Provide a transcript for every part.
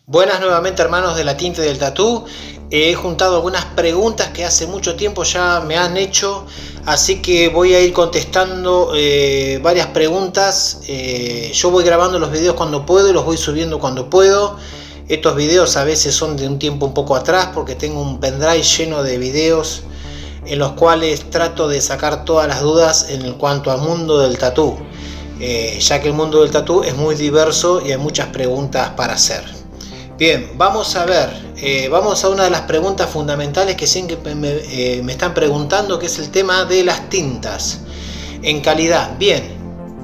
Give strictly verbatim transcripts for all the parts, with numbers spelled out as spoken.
Buenas nuevamente, hermanos de la tinta y del tatú. He juntado algunas preguntas que hace mucho tiempo ya me han hecho, así que voy a ir contestando eh, varias preguntas. Eh, yo voy grabando los videos cuando puedo y los voy subiendo cuando puedo. Estos videos a veces son de un tiempo un poco atrás porque tengo un pendrive lleno de videos en los cuales trato de sacar todas las dudas en cuanto al mundo del tatú, eh, ya que el mundo del tatú es muy diverso y hay muchas preguntas para hacer. Bien, vamos a ver, eh, vamos a una de las preguntas fundamentales que siempre me, eh, me están preguntando, que es el tema de las tintas en calidad. Bien,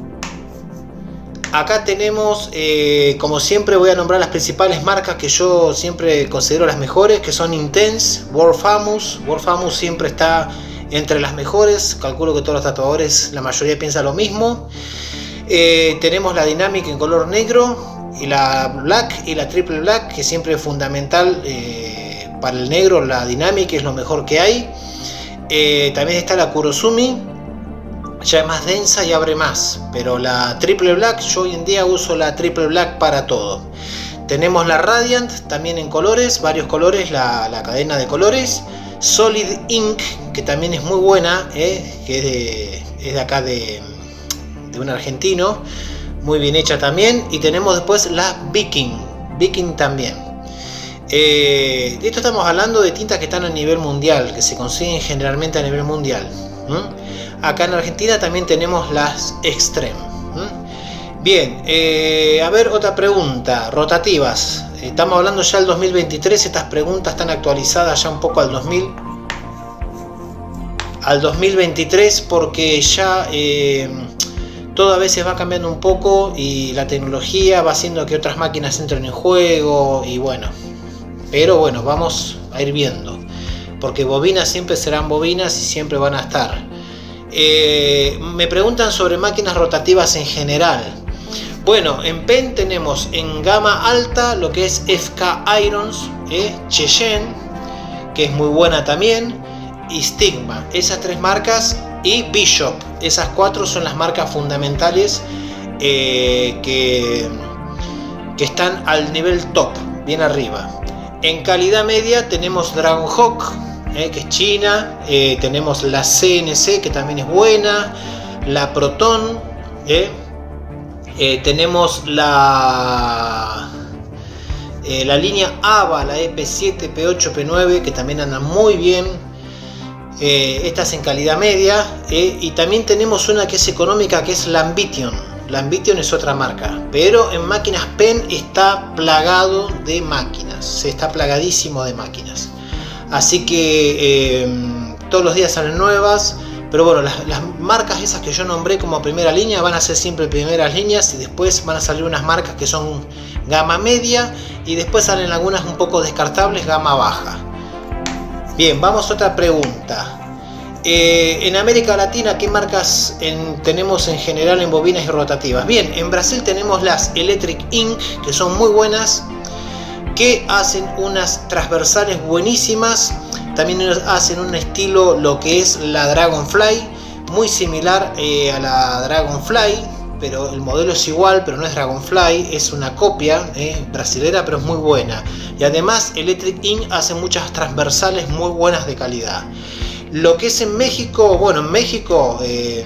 acá tenemos, eh, como siempre voy a nombrar las principales marcas que yo siempre considero las mejores, que son Intense, World Famous. World Famous siempre está entre las mejores, calculo que todos los tatuadores, la mayoría piensa lo mismo. Eh, tenemos la Dynamic en color negro, y la Black y la Triple Black, que siempre es fundamental eh, para el negro. La Dynamic es lo mejor que hay. Eh, también está la Kurosumi, ya es más densa y abre más, pero la Triple Black, yo hoy en día uso la Triple Black para todo. Tenemos la Radiant también en colores, varios colores, la, la cadena de colores. Solid Ink, que también es muy buena, eh, que es de, es de acá de, de un argentino, muy bien hecha también. Y tenemos después la Viking, Viking también. Eh, de esto estamos hablando de tintas que están a nivel mundial, que se consiguen generalmente a nivel mundial. ¿Mm? Acá en Argentina también tenemos las Extreme. ¿Mm? Bien, eh, a ver, otra pregunta, rotativas. Estamos hablando ya del dos mil veintitrés, estas preguntas están actualizadas ya un poco al dos mil, al dos mil veintitrés, porque ya eh, todo a veces va cambiando un poco y la tecnología va haciendo que otras máquinas entren en juego y bueno, pero bueno, vamos a ir viendo, porque bobinas siempre serán bobinas y siempre van a estar. Eh, me preguntan sobre máquinas rotativas en general. Bueno, en Pen tenemos en gama alta lo que es F K Irons, eh, Cheyenne, que es muy buena también, y Stigma, esas tres marcas, y Bishop. Esas cuatro son las marcas fundamentales eh, que, que están al nivel top, bien arriba. En calidad media tenemos Dragon Hawk, eh, que es China. Eh, tenemos la C N C, que también es buena. La Proton. Eh, eh, tenemos la, eh, la línea Ava, la E P siete, P ocho, P nueve, que también andan muy bien. Eh, estas en calidad media, eh, y también tenemos una que es económica, que es la Ambition. La Ambition es otra marca, pero en máquinas Pen está plagado de máquinas, se está plagadísimo de máquinas, así que eh, todos los días salen nuevas. Pero bueno, las, las marcas esas que yo nombré como primera línea van a ser siempre primeras líneas, y después van a salir unas marcas que son gama media, y después salen algunas un poco descartables, gama baja. Bien, vamos a otra pregunta. Eh, en América Latina, ¿qué marcas en, tenemos en general en bobinas y rotativas? Bien, en Brasil tenemos las Electric Ink, que son muy buenas, que hacen unas transversales buenísimas. También hacen un estilo, lo que es la Dragonfly, muy similar eh, a la Dragonfly, pero el modelo es igual, pero no es Dragonfly, es una copia eh, brasilera, pero es muy buena. Y además Electric Ink hace muchas transversales muy buenas de calidad. Lo que es en México, bueno, en México eh,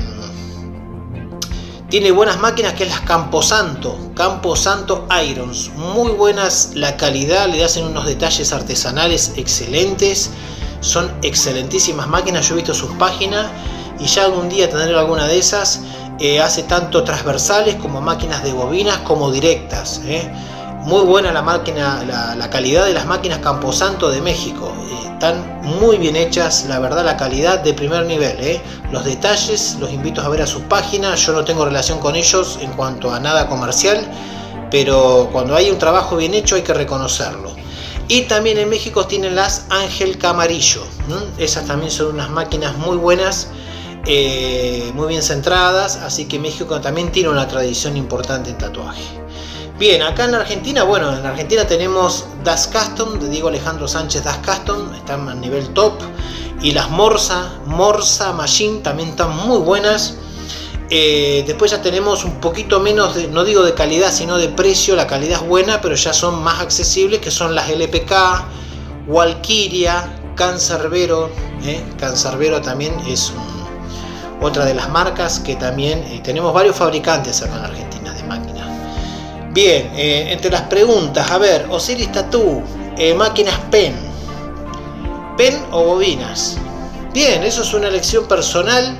tiene buenas máquinas, que es las Camposanto, Camposanto Irons, muy buenas la calidad, le hacen unos detalles artesanales excelentes, son excelentísimas máquinas. Yo he visto sus páginas y ya algún día tendré alguna de esas. Eh, hace tanto transversales como máquinas de bobinas como directas, eh. Muy buena la máquina, la, la calidad de las máquinas Camposanto de México, eh, están muy bien hechas, la verdad, la calidad de primer nivel, eh. Los detalles los invito a ver a sus páginas. Yo no tengo relación con ellos en cuanto a nada comercial, pero cuando hay un trabajo bien hecho hay que reconocerlo. Y también en México tienen las Ángel Camarillo, ¿Mm? Esas también son unas máquinas muy buenas, eh, muy bien centradas, así que México también tiene una tradición importante en tatuaje. Bien, acá en la Argentina, bueno, en la Argentina tenemos Das Custom, de Diego Alejandro Sánchez Das Custom, están a nivel top. Y las Morsa, Morsa Machine también están muy buenas. Eh, después ya tenemos un poquito menos, de, no digo de calidad, sino de precio. La calidad es buena, pero ya son más accesibles, que son las L P K, Walkiria, Cancerbero. ¿eh? Cancerbero también es un, otra de las marcas que también eh, tenemos varios fabricantes acá en Argentina de máquinas. Bien, eh, entre las preguntas, a ver, Osiris Tattoo, eh, máquinas pen, pen o bobinas. Bien, eso es una elección personal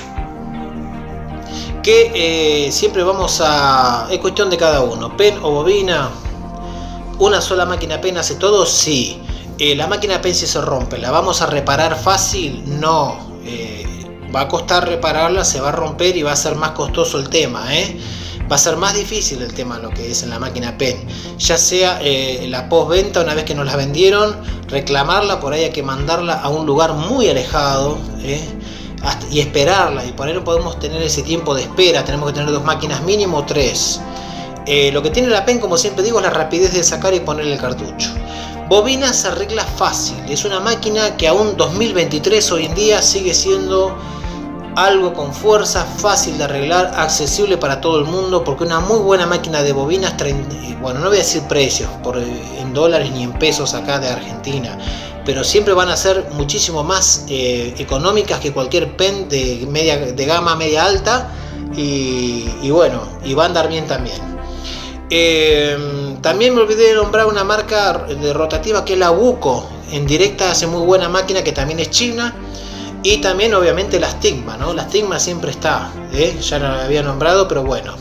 que eh, siempre vamos a... es cuestión de cada uno. Pen o bobina. ¿Una sola máquina pen hace todo? Sí. Eh, la máquina pen, si se rompe, ¿la vamos a reparar fácil? No. Eh, va a costar repararla, se va a romper y va a ser más costoso el tema, ¿eh? Va a ser más difícil el tema lo que es en la máquina pen. Ya sea eh, la postventa, una vez que nos la vendieron, reclamarla, por ahí hay que mandarla a un lugar muy alejado, ¿eh? Hasta, y esperarla, y por ahí no podemos tener ese tiempo de espera. Tenemos que tener dos máquinas mínimo, tres. Eh, lo que tiene la pen, como siempre digo, es la rapidez de sacar y poner el cartucho. Bobina se arregla fácil. Es una máquina que aún dos mil veintitrés hoy en día sigue siendo algo con fuerza, fácil de arreglar, accesible para todo el mundo, porque una muy buena máquina de bobinas, bueno, no voy a decir precios por, en dólares ni en pesos acá de Argentina, pero siempre van a ser muchísimo más eh, económicas que cualquier pen de, media, de gama media alta, y, y bueno, y va a andar bien también. Eh, también me olvidé de nombrar una marca de rotativa que es la Wuco. En directa hace muy buena máquina, que también es china. Y también obviamente la Stigma, ¿no? La Stigma siempre está, ¿eh? Ya no la había nombrado, pero bueno.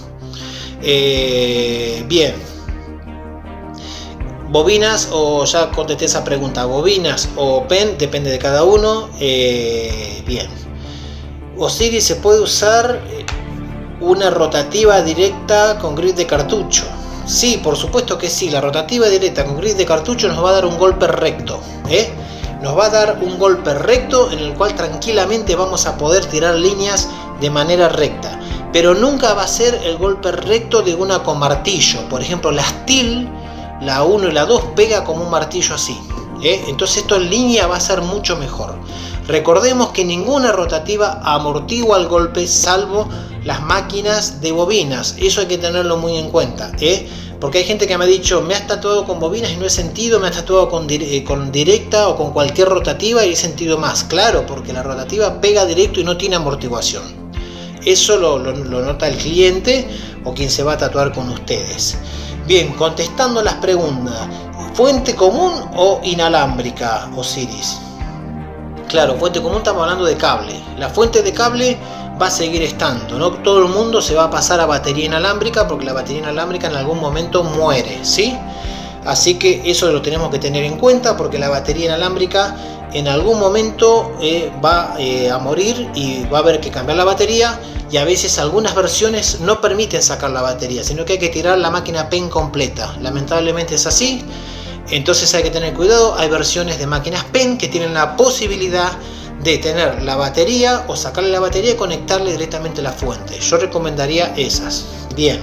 Eh, bien. Bobinas, o ya contesté esa pregunta, bobinas o pen, depende de cada uno. Eh, bien. Osiris, ¿se puede usar una rotativa directa con grid de cartucho? Sí, por supuesto que sí. La rotativa directa con grid de cartucho nos va a dar un golpe recto, ¿eh? Nos va a dar un golpe recto en el cual tranquilamente vamos a poder tirar líneas de manera recta, pero nunca va a ser el golpe recto de una con martillo. Por ejemplo, la Steel, la uno y la dos, pega como un martillo así, ¿eh? Entonces esto en línea va a ser mucho mejor. Recordemos que ninguna rotativa amortigua el golpe, salvo las máquinas de bobinas. Eso hay que tenerlo muy en cuenta, ¿eh? Porque hay gente que me ha dicho, me has tatuado con bobinas y no he sentido, me has tatuado con, dire con directa o con cualquier rotativa y he sentido más. Claro, porque la rotativa pega directo y no tiene amortiguación. Eso lo, lo, lo nota el cliente o quien se va a tatuar con ustedes. Bien, contestando las preguntas, ¿fuente común o inalámbrica, Osiris? Claro, fuente común, estamos hablando de cable. La fuente de cable va a seguir estando, no todo el mundo se va a pasar a batería inalámbrica, porque la batería inalámbrica en algún momento muere, ¿sí? Así que eso lo tenemos que tener en cuenta, porque la batería inalámbrica en algún momento eh, va eh, a morir y va a haber que cambiar la batería, y a veces algunas versiones no permiten sacar la batería, sino que hay que tirar la máquina pen completa. Lamentablemente es así, entonces hay que tener cuidado. Hay versiones de máquinas pen que tienen la posibilidad de tener la batería o sacarle la batería y conectarle directamente a la fuente. Yo recomendaría esas. Bien.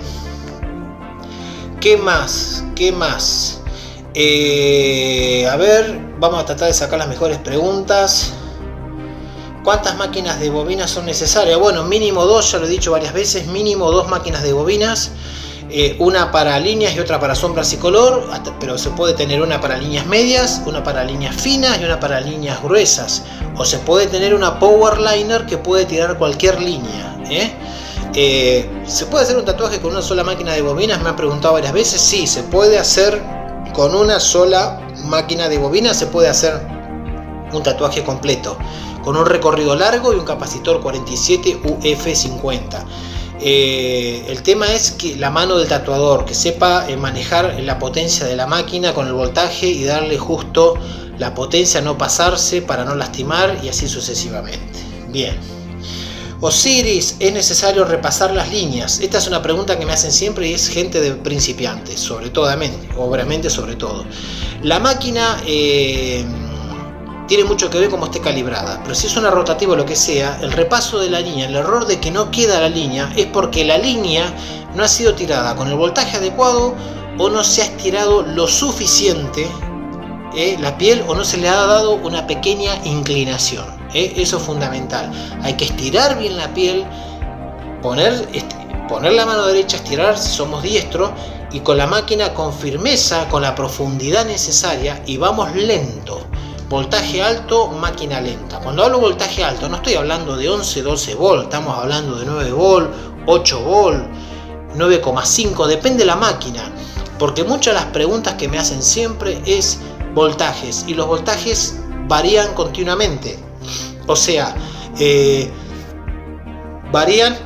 ¿Qué más? ¿Qué más? Eh, a ver, vamos a tratar de sacar las mejores preguntas. ¿Cuántas máquinas de bobinas son necesarias? Bueno, mínimo dos, ya lo he dicho varias veces, mínimo dos máquinas de bobinas. Eh, una para líneas y otra para sombras y color, hasta, pero se puede tener una para líneas medias, una para líneas finas y una para líneas gruesas, o se puede tener una power liner que puede tirar cualquier línea, ¿eh? Eh, ¿se puede hacer un tatuaje con una sola máquina de bobinas? Me han preguntado varias veces. Sí, se puede hacer con una sola máquina de bobinas, se puede hacer un tatuaje completo con un recorrido largo y un capacitor cuarenta y siete U F cincuenta. Eh, el tema es que la mano del tatuador, que sepa eh, manejar la potencia de la máquina con el voltaje y darle justo la potencia, no pasarse para no lastimar, y así sucesivamente. Bien. Osiris, ¿es necesario repasar las líneas? Esta es una pregunta que me hacen siempre y es gente de principiantes, sobre todo, obviamente sobre todo. La máquina eh, tiene mucho que ver cómo esté calibrada, pero si es una rotativa o lo que sea, el repaso de la línea, el error de que no queda la línea, es porque la línea no ha sido tirada con el voltaje adecuado, o no se ha estirado lo suficiente eh, la piel, o no se le ha dado una pequeña inclinación. Eh, eso es fundamental. Hay que estirar bien la piel poner, poner la mano derecha, estirar si somos diestros, y con la máquina con firmeza, con la profundidad necesaria, y vamos lento. Voltaje alto, máquina lenta. Cuando hablo voltaje alto no estoy hablando de once, doce volt, estamos hablando de nueve volt, ocho volt, nueve coma cinco, depende de la máquina, porque muchas de las preguntas que me hacen siempre es voltajes, y los voltajes varían continuamente, o sea, eh, varían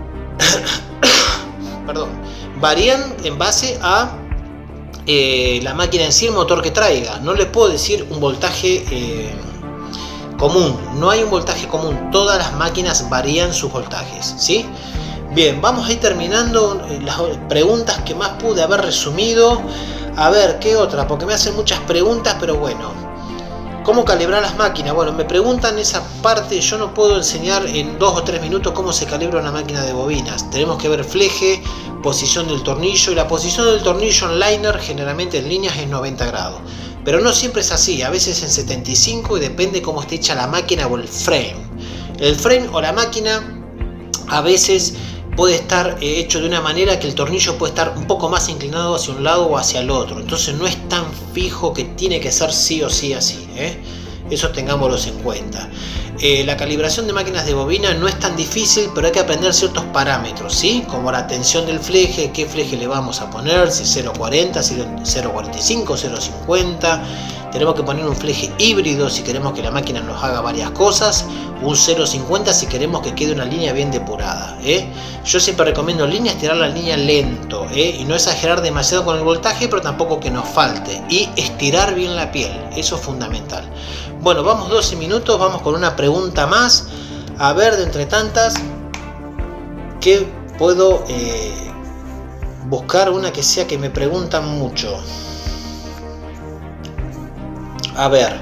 perdón, varían en base a eh, la máquina en sí, el motor que traiga. No le puedo decir un voltaje eh, común, no hay un voltaje común, todas las máquinas varían sus voltajes, ¿sí? Bien, vamos a ir terminando las preguntas que más pude haber resumido. A ver, ¿qué otra? Porque me hacen muchas preguntas, pero bueno. ¿Cómo calibrar las máquinas? Bueno, me preguntan esa parte. Yo no puedo enseñar en dos o tres minutos cómo se calibra una máquina de bobinas. Tenemos que ver fleje, posición del tornillo, y la posición del tornillo en liner generalmente en líneas es noventa grados. Pero no siempre es así, a veces en setenta y cinco, y depende cómo esté hecha la máquina o el frame. El frame o la máquina a veces puede estar hecho de una manera que el tornillo puede estar un poco más inclinado hacia un lado o hacia el otro, entonces no es tan fijo que tiene que ser sí o sí así, ¿eh? Eso tengámoslo en cuenta. Eh, la calibración de máquinas de bobina no es tan difícil, pero hay que aprender ciertos parámetros, ¿sí? Como la tensión del fleje, qué fleje le vamos a poner, si cero cuarenta, cero cuarenta y cinco, cero cincuenta. Tenemos que poner un fleje híbrido si queremos que la máquina nos haga varias cosas, un cero cincuenta si queremos que quede una línea bien depurada, ¿eh? Yo siempre recomiendo líneas, tirar la línea lento, ¿eh? Y no exagerar demasiado con el voltaje, pero tampoco que nos falte, y estirar bien la piel, eso es fundamental. Bueno, vamos doce minutos, vamos con una pregunta más. A ver, de entre tantas, ¿qué puedo eh, buscar? Una que sea que me preguntan mucho. A ver,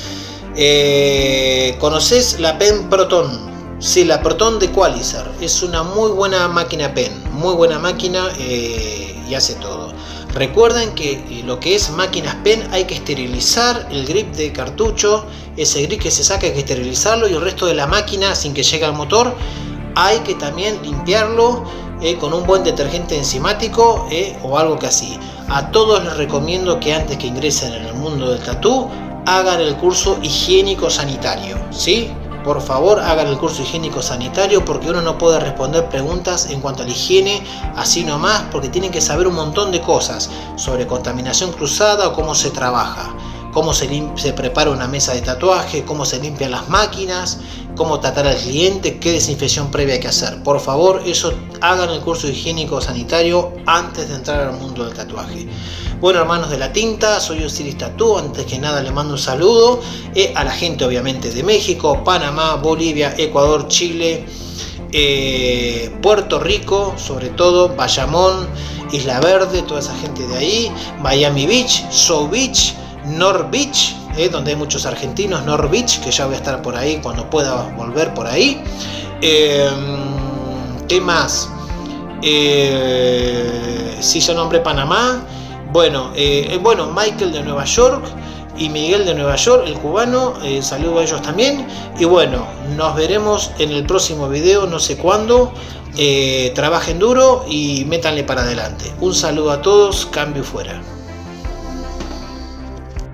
eh, ¿conoces la pen Proton? Sí, la Proton de Qualizer. Es una muy buena máquina pen, muy buena máquina eh, y hace todo. Recuerden que eh, lo que es máquinas pen hay que esterilizar el grip de cartucho, ese grip que se saca hay que esterilizarlo, y el resto de la máquina sin que llegue al motor hay que también limpiarlo eh, con un buen detergente enzimático eh, o algo que así. A todos les recomiendo que antes que ingresen en el mundo del tatú hagan el curso higiénico sanitario, ¿sí? Por favor, hagan el curso higiénico sanitario, porque uno no puede responder preguntas en cuanto a la higiene así nomás, porque tienen que saber un montón de cosas sobre contaminación cruzada o cómo se trabaja, cómo se, se prepara una mesa de tatuaje, cómo se limpian las máquinas, cómo tratar al cliente, qué desinfección previa hay que hacer. Por favor, eso hagan el curso higiénico sanitario antes de entrar al mundo del tatuaje. Bueno, hermanos de la tinta, soy Osiris Tattoo. Antes que nada le mando un saludo eh, a la gente obviamente de México, Panamá, Bolivia, Ecuador, Chile, eh, Puerto Rico, sobre todo Bayamón, Isla Verde, toda esa gente de ahí, Miami Beach, South Beach, North Beach, eh, donde hay muchos argentinos, North Beach, que ya voy a estar por ahí cuando pueda volver por ahí. Eh, ¿Qué más? Eh, sí, ya nombré Panamá. Bueno, eh, bueno, Michael de Nueva York y Miguel de Nueva York, el cubano, eh, saludo a ellos también. Y bueno, nos veremos en el próximo video, no sé cuándo. Eh, trabajen duro y métanle para adelante. Un saludo a todos, cambio fuera.